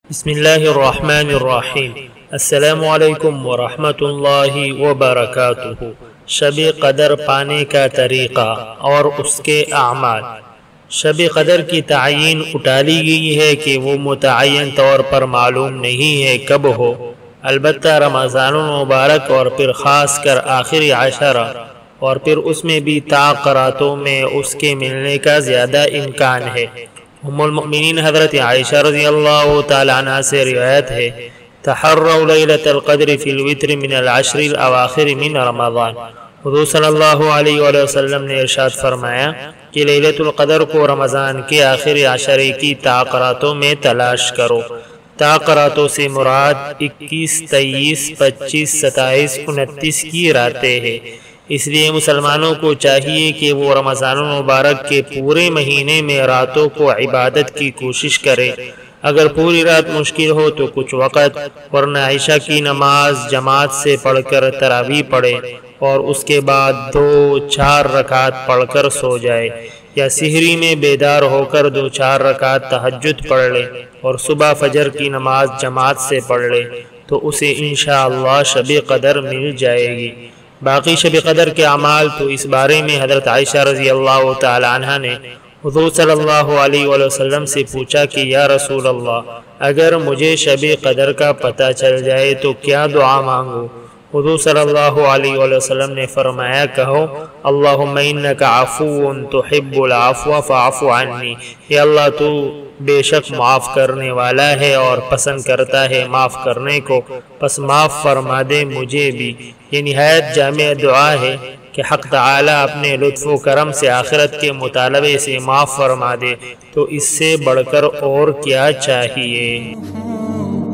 بسم اللہ الرحمن الرحیم۔ السلام علیکم ورحمۃ اللہ وبرکاتہ۔ شب قدر پانے کا طریقہ اور اس کے اعمال۔ شب قدر کی تعین اٹھا لی گئی ہے کہ وہ متعین طور پر معلوم نہیں ہے کب ہو، البتہ رمضان المبارک اور پھر خاص کر آخری عشرہ اور پھر اس میں بھی تاخراتوں میں اس کے ملنے کا زیادہ امکان ہے۔ ام المؤمنین حضرت عائشہ رضی اللہ تعالی عنہ سے روایت ہے، تحروا لیلۃ القدر فی الوتر من العشر الاواخر من رمضان۔ حضور صلی اللہ علیہ وآلہ وسلم نے ارشاد فرمایا کہ لیلۃ القدر کو رمضان کے آخری عشرے کی تاخراتوں میں تلاش کرو۔ تاخراتوں سے مراد 21، 23، 25، 27، 29 کی راتیں ہیں۔ اس لیے مسلمانوں کو چاہیے کہ وہ رمضان المبارک کے پورے مہینے میں راتوں کو عبادت کی کوشش کرے۔ اگر پوری رات مشکل ہو تو کچھ وقت، ورنہ عشاء کی نماز جماعت سے پڑھ کر تراویح پڑھے اور اس کے بعد 2-4 رکعت پڑھ کر سو جائے، یا سحری میں بیدار ہو کر 2-4 رکعت تہجد پڑھ لے اور صبح فجر کی نماز جماعت سے پڑھ لے تو اسے انشاءاللہ شب قدر مل جائے گی۔ باقی شب قدر کے اعمال تو اس بارے میں حضرت عائشہ رضی اللہ تعالی عنہ نے حضور صلی اللہ علیہ وآلہ وسلم سے پوچھا کہ یا رسول اللہ، اگر مجھے شب قدر کا پتہ چل جائے تو کیا دعا مانگوں؟ حضور صلی اللہ علیہ وآلہ وسلم نے فرمایا، کہو اللہم انک عفو تحب العفو فاعف عنی، یا اللہ تو بے شک معاف کرنے والا ہے اور پسند کرتا ہے معاف کرنے کو، پس معاف فرما دے مجھے بھی۔ یہ نہایت جامع دعا ہے کہ حق تعالی اپنے لطف و کرم سے آخرت کے مطالبے سے معاف فرما دے، تو اس سے بڑھ کر اور کیا چاہیے۔